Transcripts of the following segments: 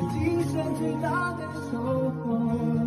今生最大的收获。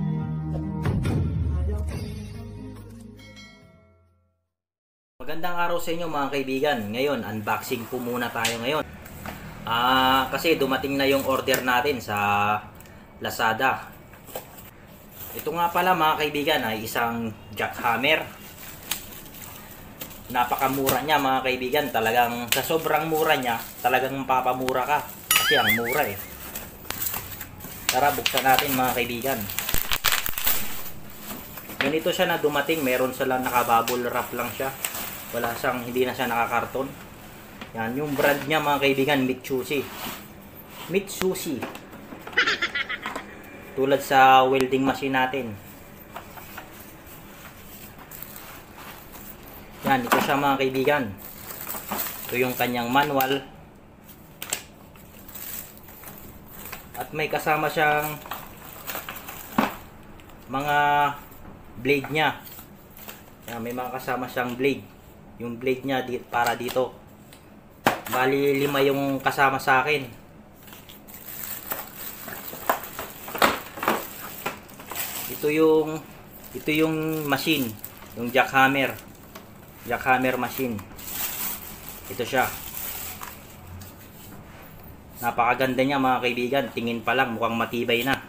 Magandang araw sa inyo mga kaibigan. Ngayon, unboxing po muna tayo ngayon. Kasi dumating na yung order natin sa Lazada. Ito nga pala mga kaibigan ay isang jackhammer. Napakamura niya mga kaibigan. Talagang sa sobrang mura niya, talagang mapapamura ka. Kasi ang mura eh. Tara, buksan natin mga kaibigan. Ganito siya na dumating. Meron sila nakabubble wrap lang siya. Wala siyang, hindi na siya nakakarton. Yan, yung brand niya mga kaibigan, Mitsushi. Mitsushi. Tulad sa welding machine natin. Yan, ito siya mga kaibigan. Ito yung kanyang manual. At may kasama siyang mga blade niya. Yan, may mga kasama siyang blade. Yung blade niya para dito. Bali 5 yung kasama sa akin. Ito yung machine, yung jackhammer. Jackhammer machine. Ito siya. Napakaganda niya mga kaibigan. Tingin pa lang mukhang matibay na.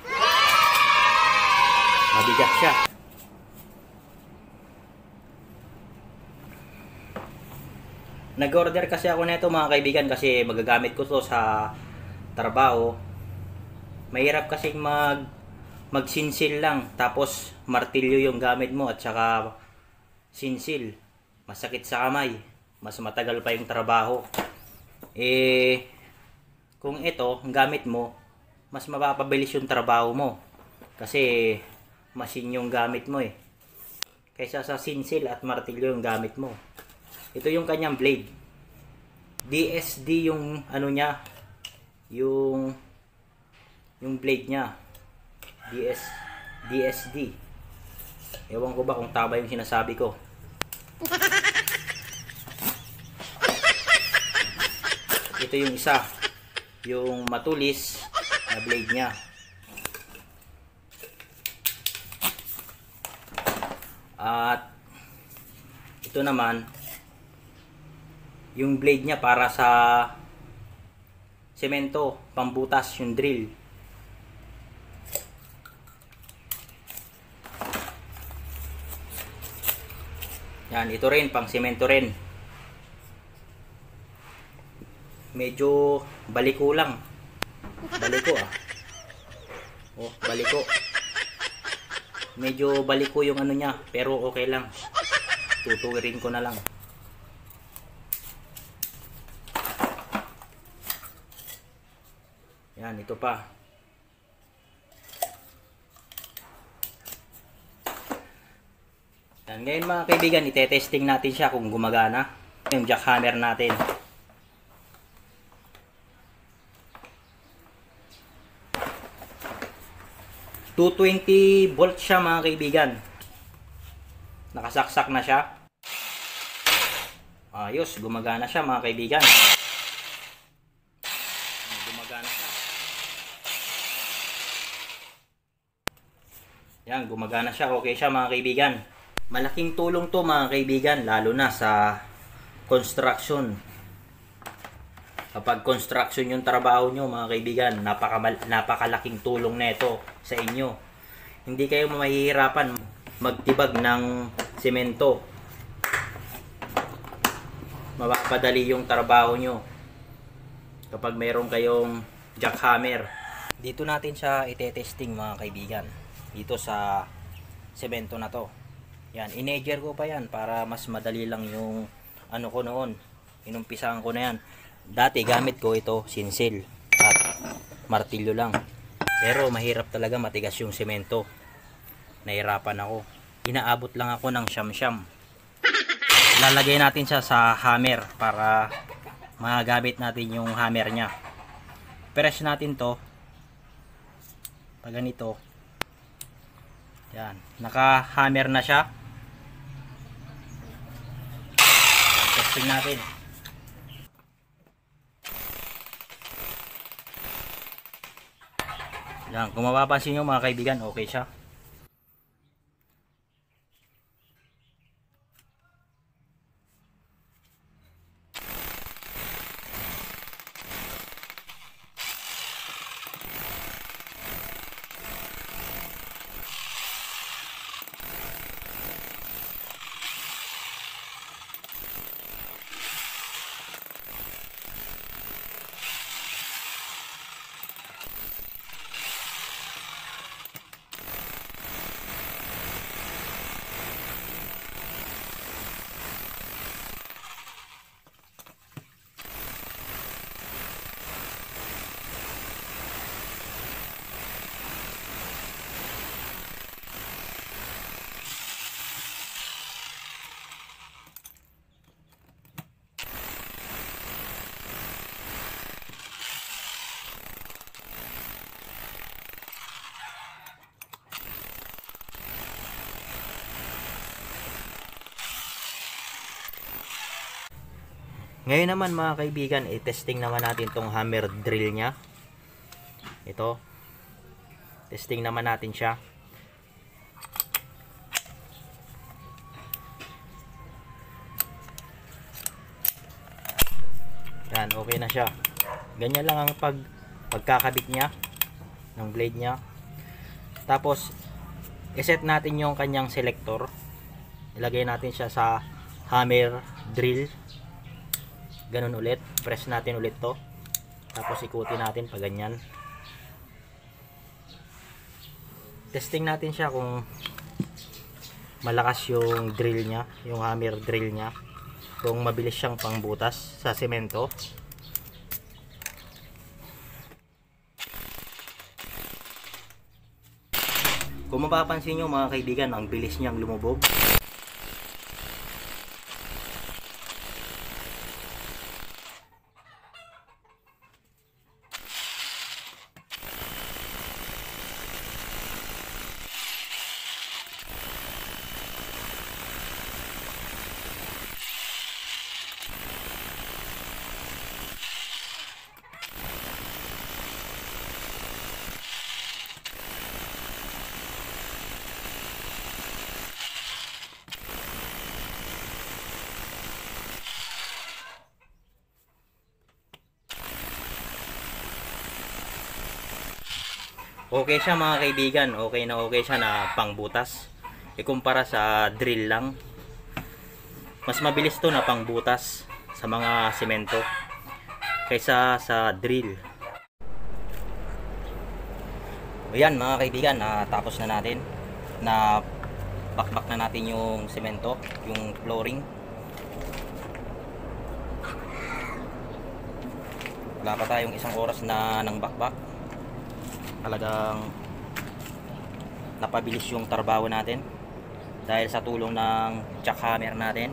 Mabigat siya. Nag-order kasi ako nito mga kaibigan kasi magagamit ko to sa trabaho. Mahirap kasi magsinsil lang tapos martilyo yung gamit mo at saka sinsil. Masakit sa kamay. Mas matagal pa yung trabaho. Kung ito ang gamit mo, mas mapapabilis yung trabaho mo. Kasi machine yung gamit mo eh. Kaysa sa sinsil at martilyo yung gamit mo. Ito yung kanyang blade. DSD yung ano niya. Yung blade niya. DSD. Ewan ko ba kung tama yung sinasabi ko. Ito yung isa. Yung matulis na blade niya. At ito naman yung blade niya para sa semento, pambutas yung drill. Yan, ito rin pang semento rin. Medyo baliko lang. Baliko Oh, baliko. Medyo baliko yung ano niya, pero okay lang. Tutuwirin ko na lang. Yan, ito pa. Yan, ngayon mga kaibigan, itetesting natin siya kung gumagana yung jackhammer natin. 220 volt siya mga kaibigan. Nakasaksak na siya. Ayos, gumagana siya mga kaibigan. Gumagana siya. Yan, gumagana siya. Okay siya mga kaibigan. Malaking tulong to mga kaibigan, lalo na sa construction. Kapag construction yung trabaho nyo mga kaibigan, napakalaking tulong nito sa inyo. Hindi kayo mahihirapan magtibag ng semento. Mapapadali yung trabaho nyo kapag mayroon kayong jackhammer. Dito natin siya itetesting mga kaibigan. Dito sa semento na to. Yan, ineger ko pa yan para mas madali lang yung ano ko noon. Inumpisahan ko na yan. Dati gamit ko ito sinsil at martilyo lang. Pero mahirap talaga matigas yung semento. Nahirapan ako. Inaabot lang ako ng siyam-siyam. Lalagay natin siya sa hammer para magamit natin yung hammer niya. Press natin to. Pag ganito. Yan. Naka-hammer na siya. Testing natin. Yan, kung mapapansin nyo mga kaibigan, okay siya. Ngayon naman mga kaibigan, i-testing naman natin tong hammer drill nya. Ito. Testing naman natin siya. Yan, okay na siya. Ganyan lang ang pagkakabit niya ng blade niya. Tapos i-set natin yung kanyang selector. Ilagay natin siya sa hammer drill. Ganun ulit, press natin ulit to, tapos ikutin natin pa ganyan. Testing natin siya kung malakas yung drill nya, yung hammer drill nya, kung mabilis siyang pangbutas sa semento. Kung mapapansin nyo mga kaibigan, ang bilis niyang lumubog. Okay siya mga kaibigan, okay siya na pangbutas. Ikumpara sa drill lang, mas mabilis to na pangbutas sa mga semento kaysa sa drill. Ayan mga kaibigan, tapos na natin na bakbak na natin yung semento, yung flooring. Wala pa tayong isang oras na ng bakbak. Talagang napabilis yung trabaho natin dahil sa tulong ng jackhammer natin.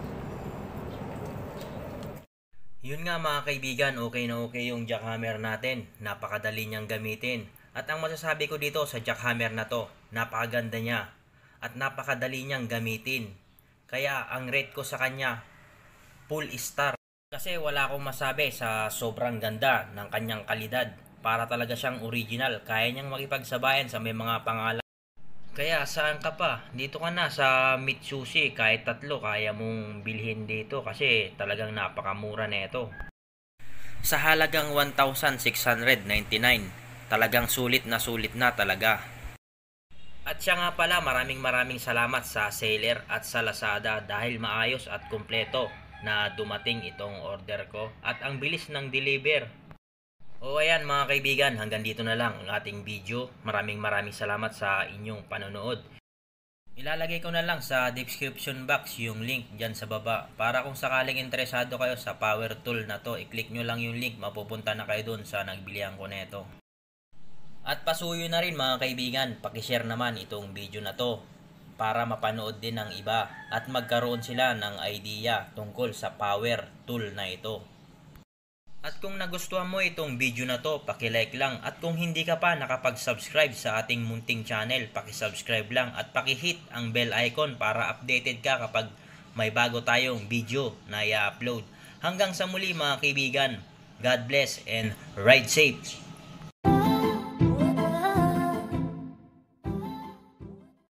Yun nga mga kaibigan, okay na okay yung jackhammer natin. Napakadali niyang gamitin. At ang masasabi ko dito sa jackhammer na to, napakaganda niya at napakadali niyang gamitin. Kaya ang rate ko sa kanya, full star. Kasi wala akong masabi sa sobrang ganda ng kanyang kalidad. Para talaga siyang original. Kaya niyang makipagsabayan sa may mga pangalan. Kaya saan ka pa? Dito ka na sa Mitsushi. Kahit 3 kaya mong bilhin dito. Kasi talagang napakamura na ito. Sa halagang 1,699. Talagang sulit na talaga. At siya nga pala, maraming salamat sa seller at sa Lazada. Dahil maayos at kumpleto na dumating itong order ko. At ang bilis ng deliver. O ayan mga kaibigan, hanggang dito na lang ang ating video. Maraming salamat sa inyong panonood. Ilalagay ko na lang sa description box yung link dyan sa baba. Para kung sakaling interesado kayo sa power tool na to, i-click nyo lang yung link, mapupunta na kayo dun sa nagbilihan ko neto. At pasuyo na rin mga kaibigan, pakishare naman itong video na to para mapanood din ng iba at magkaroon sila ng idea tungkol sa power tool na ito. At kung nagustuhan mo itong video na to, paki-like lang. At kung hindi ka pa nakapag-subscribe sa ating munting channel, paki-subscribe lang at paki-hit ang bell icon para updated ka kapag may bago tayong video na i-upload. Hanggang sa muli mga kaibigan, God bless and ride safe!